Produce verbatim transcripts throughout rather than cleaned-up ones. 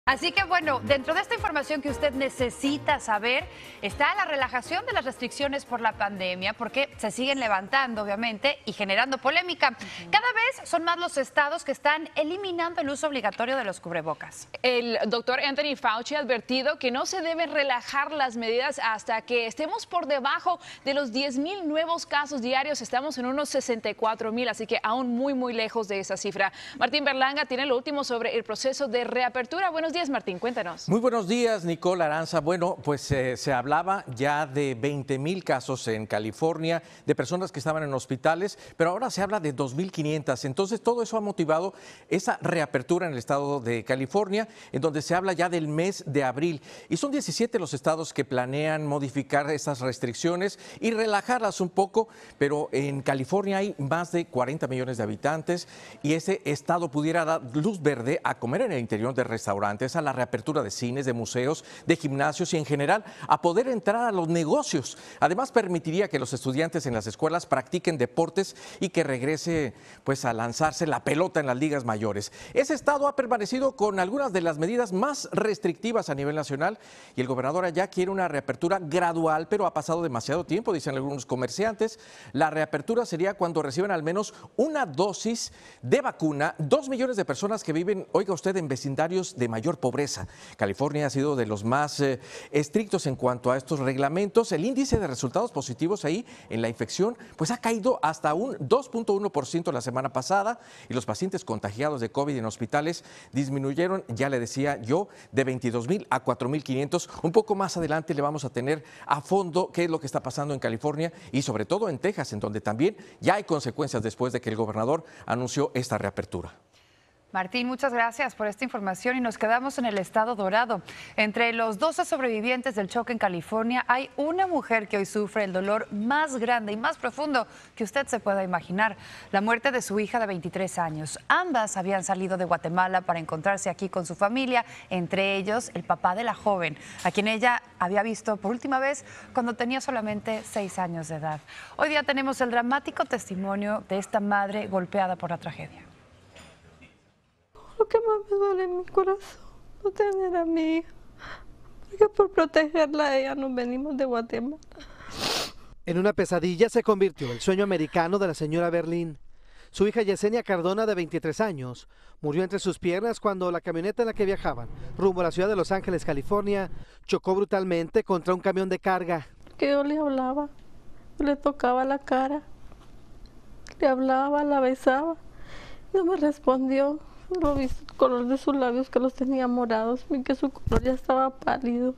Así que bueno, dentro de esta información que usted necesita saber está la relajación de las restricciones por la pandemia, porque se siguen levantando obviamente y generando polémica. Cada vez son más los estados que están eliminando el uso obligatorio de los cubrebocas. El doctor Anthony Fauci ha advertido que no se deben relajar las medidas hasta que estemos por debajo de los diez mil nuevos casos diarios. Estamos en unos sesenta y cuatro mil, así que aún muy muy lejos de esa cifra. Martín Berlanga tiene lo último sobre el proceso de reapertura. Buenos días, Martín, cuéntanos. Muy buenos días, Nicole Aranza. Bueno, pues eh, se hablaba ya de veinte mil casos en California, de personas que estaban en hospitales, pero ahora se habla de dos mil quinientos. Entonces, todo eso ha motivado esa reapertura en el estado de California, en donde se habla ya del mes de abril. Y son diecisiete los estados que planean modificar esas restricciones y relajarlas un poco, pero en California hay más de cuarenta millones de habitantes y ese estado pudiera dar luz verde a comer en el interior de restaurantes, a la reapertura de cines, de museos, de gimnasios y en general a poder entrar a los negocios. Además, permitiría que los estudiantes en las escuelas practiquen deportes y que regrese pues a lanzarse la pelota en las ligas mayores. Ese estado ha permanecido con algunas de las medidas más restrictivas a nivel nacional y el gobernador allá quiere una reapertura gradual, pero ha pasado demasiado tiempo, dicen algunos comerciantes. La reapertura sería cuando reciban al menos una dosis de vacuna, dos millones de personas que viven, oiga usted, en vecindarios de mayor pobreza. California ha sido de los más eh, estrictos en cuanto a estos reglamentos. El índice de resultados positivos ahí en la infección pues ha caído hasta un dos punto uno por ciento la semana pasada y los pacientes contagiados de COVID en hospitales disminuyeron, ya le decía yo, de veintidós mil a cuatro mil quinientos. Un poco más adelante le vamos a tener a fondo qué es lo que está pasando en California y sobre todo en Texas, en donde también ya hay consecuencias después de que el gobernador anunció esta reapertura. Martín, muchas gracias por esta información y nos quedamos en el estado Dorado. Entre los doce sobrevivientes del choque en California hay una mujer que hoy sufre el dolor más grande y más profundo que usted se pueda imaginar, la muerte de su hija de veintitrés años. Ambas habían salido de Guatemala para encontrarse aquí con su familia, entre ellos el papá de la joven, a quien ella había visto por última vez cuando tenía solamente seis años de edad. Hoy día tenemos el dramático testimonio de esta madre golpeada por la tragedia. Lo que más me duele en mi corazón, no tener a mi hija, porque por protegerla a ella nos venimos de Guatemala. En una pesadilla se convirtió el sueño americano de la señora Berlín. Su hija Yesenia Cardona, de veintitrés años, murió entre sus piernas cuando la camioneta en la que viajaban, rumbo a la ciudad de Los Ángeles, California, chocó brutalmente contra un camión de carga. Que yo le hablaba, yo le tocaba la cara, le hablaba, la besaba, no me respondió. Lo vi el color de sus labios, que los tenía morados, y que su color ya estaba pálido.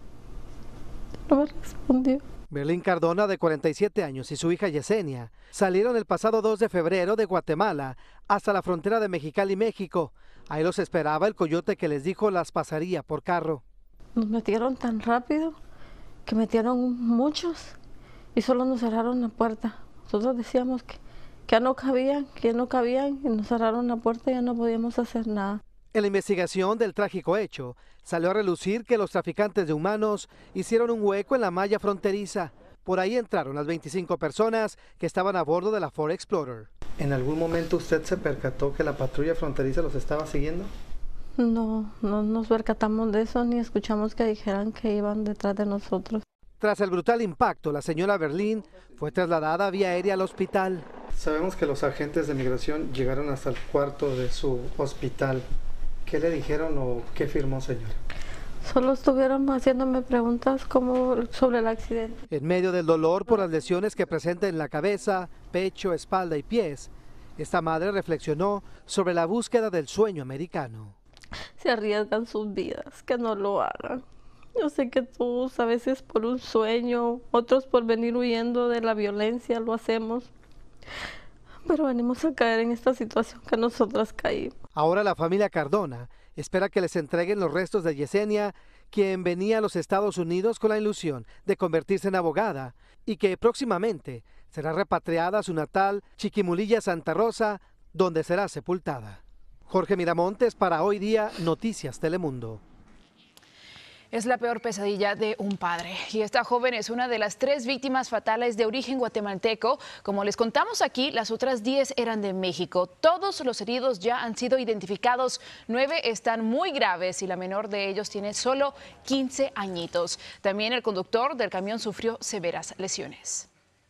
No me respondió. Berlín Cardona, de cuarenta y siete años, y su hija Yesenia salieron el pasado dos de febrero de Guatemala hasta la frontera de Mexicali, México. Ahí los esperaba el coyote que les dijo las pasaría por carro. Nos metieron tan rápido que metieron muchos y solo nos cerraron la puerta. Nosotros decíamos que que ya no cabían, que ya no cabían y nos cerraron la puerta y ya no podíamos hacer nada. En la investigación del trágico hecho, salió a relucir que los traficantes de humanos hicieron un hueco en la malla fronteriza. Por ahí entraron las veinticinco personas que estaban a bordo de la Ford Explorer. ¿En algún momento usted se percató que la patrulla fronteriza los estaba siguiendo? No, no nos percatamos de eso ni escuchamos que dijeran que iban detrás de nosotros. Tras el brutal impacto, la señora Berlín fue trasladada vía aérea al hospital. Sabemos que los agentes de migración llegaron hasta el cuarto de su hospital. ¿Qué le dijeron o qué firmó, señora? Solo estuvieron haciéndome preguntas como sobre el accidente. En medio del dolor por las lesiones que presenta en la cabeza, pecho, espalda y pies, esta madre reflexionó sobre la búsqueda del sueño americano. Se arriesgan sus vidas, que no lo hagan. Yo sé que todos a veces por un sueño, otros por venir huyendo de la violencia lo hacemos, pero venimos a caer en esta situación que nosotras caímos. Ahora la familia Cardona espera que les entreguen los restos de Yesenia, quien venía a los Estados Unidos con la ilusión de convertirse en abogada y que próximamente será repatriada a su natal Chiquimulilla, Santa Rosa, donde será sepultada. Jorge Miramontes para Hoy Día Noticias Telemundo. Es la peor pesadilla de un padre. Y esta joven es una de las tres víctimas fatales de origen guatemalteco. Como les contamos aquí, las otras diez eran de México. Todos los heridos ya han sido identificados. Nueve están muy graves y la menor de ellos tiene solo quince añitos. También el conductor del camión sufrió severas lesiones.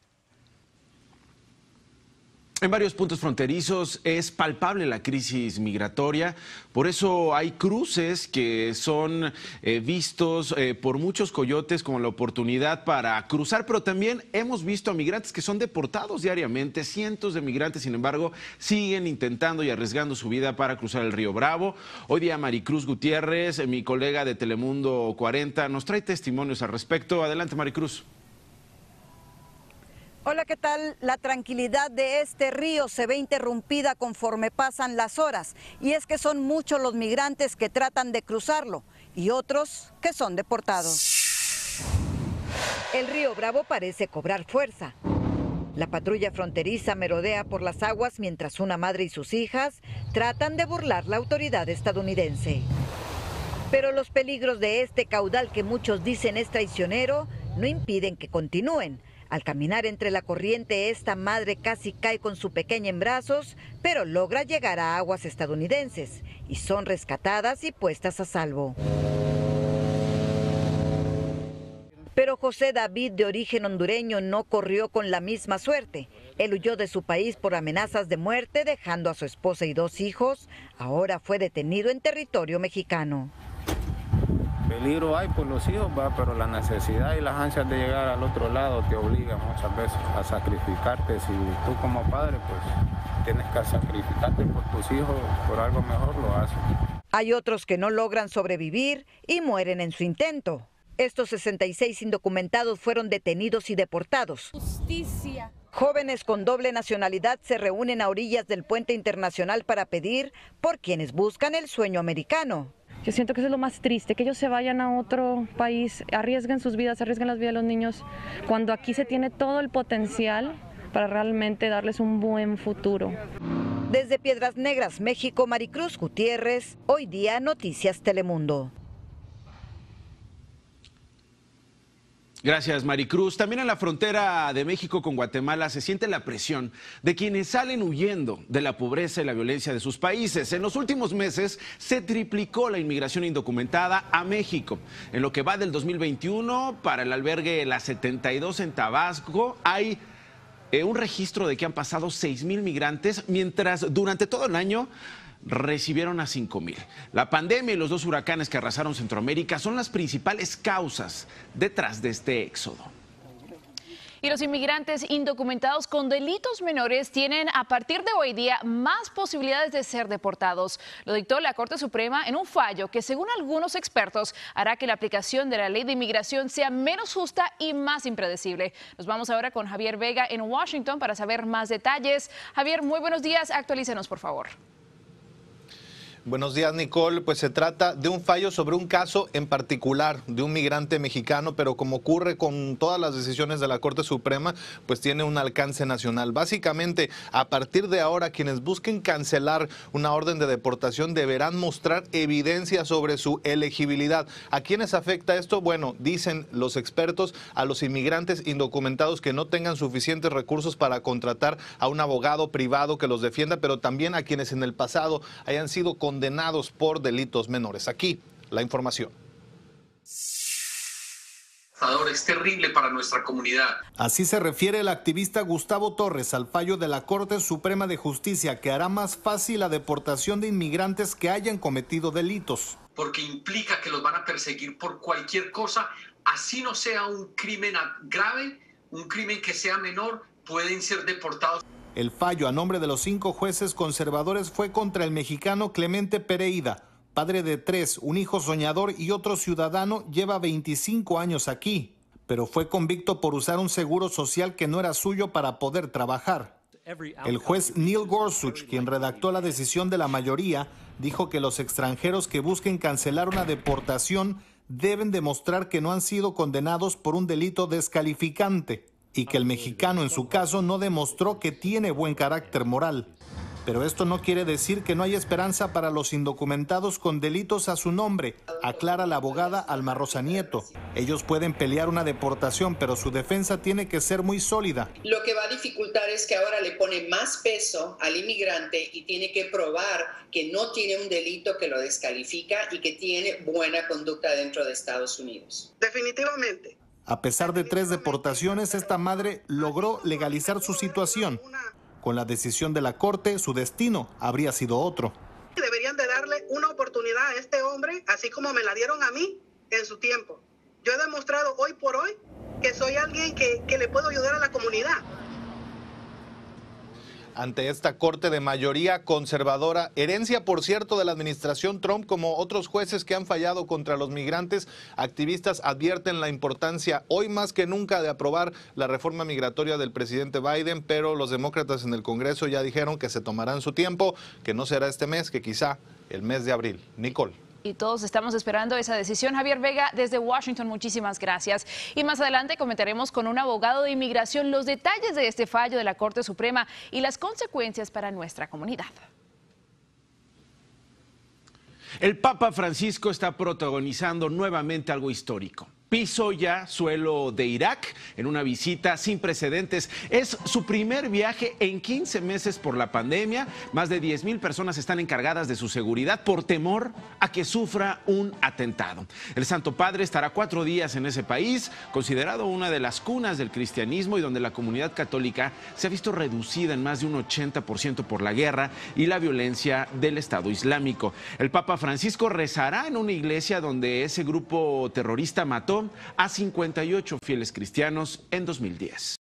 En varios puntos fronterizos es palpable la crisis migratoria, por eso hay cruces que son eh, vistos eh, por muchos coyotes como la oportunidad para cruzar, pero también hemos visto a migrantes que son deportados diariamente. Cientos de migrantes, sin embargo, siguen intentando y arriesgando su vida para cruzar el río Bravo. Hoy día Maricruz Gutiérrez, mi colega de Telemundo cuarenta, nos trae testimonios al respecto. Adelante, Maricruz. Hola, ¿qué tal? La tranquilidad de este río se ve interrumpida conforme pasan las horas, y es que son muchos los migrantes que tratan de cruzarlo y otros que son deportados. El río Bravo parece cobrar fuerza. La patrulla fronteriza merodea por las aguas mientras una madre y sus hijas tratan de burlar la autoridad estadounidense. Pero los peligros de este caudal, que muchos dicen es traicionero, no impiden que continúen. Al caminar entre la corriente, esta madre casi cae con su pequeña en brazos, pero logra llegar a aguas estadounidenses y son rescatadas y puestas a salvo. Pero José David, de origen hondureño, no corrió con la misma suerte. Él huyó de su país por amenazas de muerte, dejando a su esposa y dos hijos. Ahora fue detenido en territorio mexicano. Peligro hay por los hijos, va, pero la necesidad y las ansias de llegar al otro lado te obligan muchas veces a sacrificarte. Si tú como padre, pues tienes que sacrificarte por tus hijos, por algo mejor lo haces. Hay otros que no logran sobrevivir y mueren en su intento. Estos sesenta y seis indocumentados fueron detenidos y deportados. Justicia. Jóvenes con doble nacionalidad se reúnen a orillas del puente internacional para pedir por quienes buscan el sueño americano. Yo siento que eso es lo más triste, que ellos se vayan a otro país, arriesguen sus vidas, arriesguen las vidas de los niños, cuando aquí se tiene todo el potencial para realmente darles un buen futuro. Desde Piedras Negras, México, Maricruz Gutiérrez, Hoy Día Noticias Telemundo. Gracias, Maricruz. También en la frontera de México con Guatemala se siente la presión de quienes salen huyendo de la pobreza y la violencia de sus países. En los últimos meses se triplicó la inmigración indocumentada a México. En lo que va del dos mil veintiuno, para el albergue La setenta y dos en Tabasco, hay eh, un registro de que han pasado seis mil migrantes, mientras durante todo el año recibieron a cinco mil. La pandemia y los dos huracanes que arrasaron Centroamérica son las principales causas detrás de este éxodo. Y los inmigrantes indocumentados con delitos menores tienen a partir de hoy día más posibilidades de ser deportados. Lo dictó la Corte Suprema en un fallo que, según algunos expertos, hará que la aplicación de la ley de inmigración sea menos justa y más impredecible. Nos vamos ahora con Javier Vega en Washington para saber más detalles. Javier, muy buenos días. Actualícenos, por favor. Buenos días, Nicole. Pues se trata de un fallo sobre un caso en particular de un migrante mexicano, pero como ocurre con todas las decisiones de la Corte Suprema, pues tiene un alcance nacional. Básicamente, a partir de ahora, quienes busquen cancelar una orden de deportación deberán mostrar evidencia sobre su elegibilidad. ¿A quiénes afecta esto? Bueno, dicen los expertos, a los inmigrantes indocumentados que no tengan suficientes recursos para contratar a un abogado privado que los defienda, pero también a quienes en el pasado hayan sido condenados por delitos menores. Aquí, la información. Es terrible para nuestra comunidad. Así se refiere el activista Gustavo Torres al fallo de la Corte Suprema de Justicia que hará más fácil la deportación de inmigrantes que hayan cometido delitos. Porque implica que los van a perseguir por cualquier cosa, así no sea un crimen grave, un crimen que sea menor, pueden ser deportados. El fallo a nombre de los cinco jueces conservadores fue contra el mexicano Clemente Pereira, padre de tres, un hijo soñador y otro ciudadano, lleva veinticinco años aquí, pero fue convicto por usar un seguro social que no era suyo para poder trabajar. El juez Neil Gorsuch, quien redactó la decisión de la mayoría, dijo que los extranjeros que busquen cancelar una deportación deben demostrar que no han sido condenados por un delito descalificante y que el mexicano en su caso no demostró que tiene buen carácter moral. Pero esto no quiere decir que no hay esperanza para los indocumentados con delitos a su nombre, aclara la abogada Alma Rosa Nieto. Ellos pueden pelear una deportación, pero su defensa tiene que ser muy sólida. Lo que va a dificultar es que ahora le pone más peso al inmigrante y tiene que probar que no tiene un delito que lo descalifica y que tiene buena conducta dentro de Estados Unidos. Definitivamente. A pesar de tres deportaciones, esta madre logró legalizar su situación. Con la decisión de la corte, su destino habría sido otro. Deberían de darle una oportunidad a este hombre, así como me la dieron a mí en su tiempo. Yo he demostrado hoy por hoy que soy alguien que, que le puedo ayudar a la comunidad. Ante esta corte de mayoría conservadora, herencia por cierto de la administración Trump, como otros jueces que han fallado contra los migrantes, activistas advierten la importancia hoy más que nunca de aprobar la reforma migratoria del presidente Biden, pero los demócratas en el Congreso ya dijeron que se tomarán su tiempo, que no será este mes, que quizá el mes de abril. Nicole. Y todos estamos esperando esa decisión. Javier Vega, desde Washington, muchísimas gracias. Y más adelante comentaremos con un abogado de inmigración los detalles de este fallo de la Corte Suprema y las consecuencias para nuestra comunidad. El Papa Francisco está protagonizando nuevamente algo histórico. Pisó ya suelo de Irak en una visita sin precedentes. Es su primer viaje en quince meses por la pandemia. Más de diez mil personas están encargadas de su seguridad por temor a que sufra un atentado. El Santo Padre estará cuatro días en ese país, considerado una de las cunas del cristianismo y donde la comunidad católica se ha visto reducida en más de un ochenta por ciento por la guerra y la violencia del Estado Islámico. El Papa Francisco rezará en una iglesia donde ese grupo terrorista mató a cincuenta y ocho fieles cristianos en dos mil diez.